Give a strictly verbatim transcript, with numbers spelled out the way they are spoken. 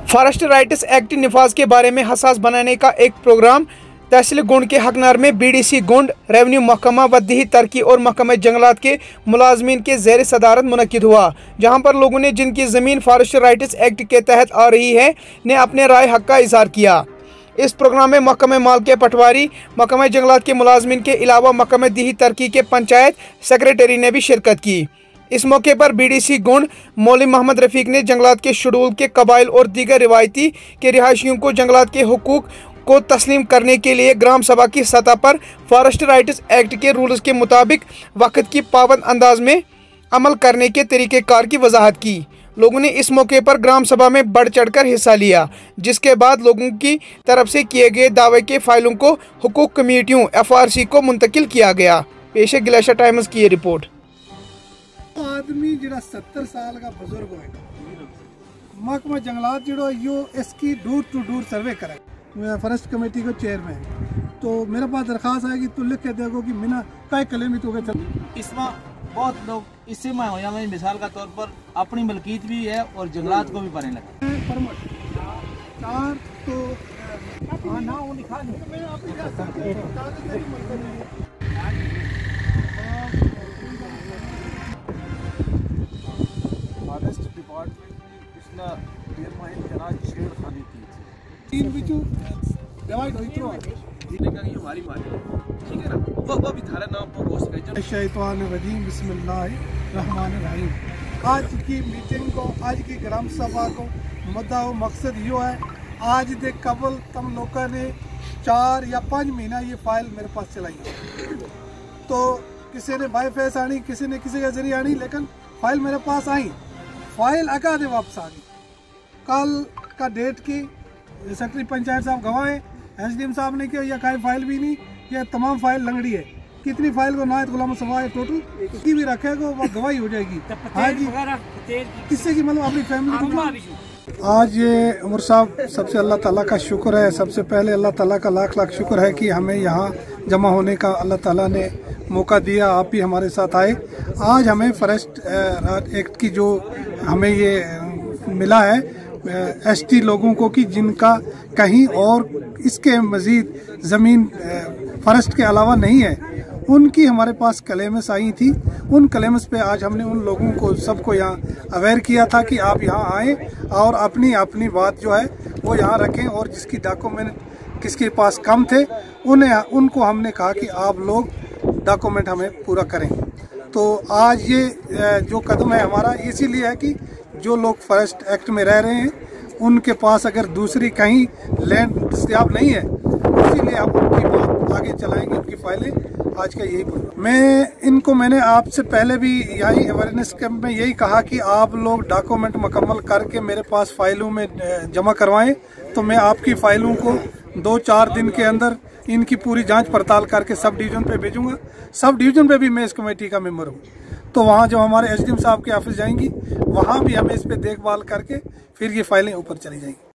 Forest rights act निफाज के बारे में हसास बनाने का एक प्रोग्राम तहसील गुंड के हकनार में बीडीसी गुंड, रेवेन्यू महकमा व देही तरक्की और महकमा जंगलात के मुलाजमीन के ज़ेर सदारत मुनक्किद हुआ, जहां पर लोगों ने जिनकी ज़मीन फॉरेस्ट राइट्स एक्ट के तहत आ रही है ने अपने राय हक का इजहार किया। इस प्रोग्राम में महकमा माल के पटवारी, महकमा जंगलात के मुलाजमीन के अलावा महकमा देही तरक्की के पंचायत सेक्रेटरी ने भी शिरकत की। इस मौके पर बीडीसी गुंड मौलवी मोहम्मद रफीक ने जंगलात के शेड्यूल के कबाइल और दीगर रिवायती के रिहायशियों को जंगलात के हुकूक को तस्लीम करने के लिए ग्राम सभा की सतह पर फॉरेस्ट राइट्स एक्ट के रूल्स के मुताबिक वक्त की पाबंद अंदाज में अमल करने के तरीक़ेकार की वजाहत की। लोगों ने इस मौके पर ग्राम सभा में बढ़ चढ़कर हिस्सा लिया, जिसके बाद लोगों की तरफ से किए गए दावे के फाइलों को हुकूक कमेटियों एफ आर सी को मुंतकिल किया गया। पेश ग्लेशियर टाइम्स की ये रिपोर्ट। आदमी जो सत्तर साल का बुजुर्ग है, महकमा जंगलात जो यो इसकी डोर टू डोर सर्वे करे, मैं फॉरेस्ट कमेटी को चेयरमैन, तो मेरे पास दरखास्त है कि तू लिख के देखो कि मिना कई कले में तो इसमें बहुत लोग इससे मैं हो या मैं मिसाल का तौर पर अपनी मलकीत भी है और जंगलात को भी पाने लगे। परमिट चार तो हाँ ना वो लिखा फॉरेस्ट डिपार्टमेंट ने पिछला डेढ़ महीने जना छेड़खानी की थी, तीन बिचू डिवाइड हुई तो ये हमारी माली ठीक है ना, वो वो भी थारा नाम पर पोस्ट कर शैतान रजीम बिस्मिल्लाहिर्रहमानिर्रहीम। आज की मीटिंग को, आज की ग्राम सभा को मुद्दा व मकसद यो है, आज दे कबल तुम लोगों ने चार या पाँच महीना ये फाइल मेरे पास चलाई, तो किसी ने बाई फेस आनी, किसी ने किसी के जरिए आनी, लेकिन फाइल मेरे पास आई, फाइल अका दे वापस आ गई। कल का डेट की सेक्रेटरी पंचायत साहब गवाए, एस डी एम साहब ने किया, यह कोई फाइल भी नहीं, यह तमाम फाइल लंगड़ी है। कितनी फाइल को नायत गुलाम सवाए टोटल की भी रखेगा वो गवाही हो जाएगी। हाँ जी, किससे की मतलब अपनी फैमिली को। आज ये उमर साहब, सबसे अल्लाह ताला का शुक्र है, सबसे पहले अल्लाह ताला का लाख लाख शुक्र है कि हमें यहाँ जमा होने का अल्लाह ताला ने मौका दिया, आप भी हमारे साथ आए। आज हमें फॉरेस्ट एक्ट की जो हमें ये मिला है एसटी लोगों को कि जिनका कहीं और इसके मज़ीद ज़मीन फॉरेस्ट के अलावा नहीं है, उनकी हमारे पास क्लेम्स आई थी। उन क्लेम्स पे आज हमने उन लोगों को सबको यहाँ अवेयर किया था कि आप यहाँ आएँ और अपनी अपनी बात जो है वो यहाँ रखें, और जिसकी डॉक्यूमेंट किसके पास कम थे उन्हें उनको हमने कहा कि आप लोग डॉक्यूमेंट हमें पूरा करें। तो आज ये जो कदम है हमारा इसीलिए है कि जो लोग फॉरेस्ट एक्ट में रह रहे हैं उनके पास अगर दूसरी कहीं लैंड दस्तियाब नहीं है, इसीलिए हम उनकी बात आगे चलाएंगे, उनकी फाइलें। आज का यही प्रोग्राम मैं इनको मैंने आपसे पहले भी यही अवेयरनेस कैंप में यही कहा कि आप लोग डॉक्यूमेंट मुकम्मल करके मेरे पास फाइलों में जमा करवाएं, तो मैं आपकी फाइलों को दो चार दिन के अंदर इनकी पूरी जांच पड़ताल करके सब डिवीजन पे भेजूंगा। सब डिवीजन पे भी मैं इस कमेटी का मेंबर हूँ, तो वहाँ जो हमारे एस डी एम साहब के ऑफिस जाएंगी वहाँ भी हमें इस पे देखभाल करके फिर ये फाइलें ऊपर चली जाएंगी।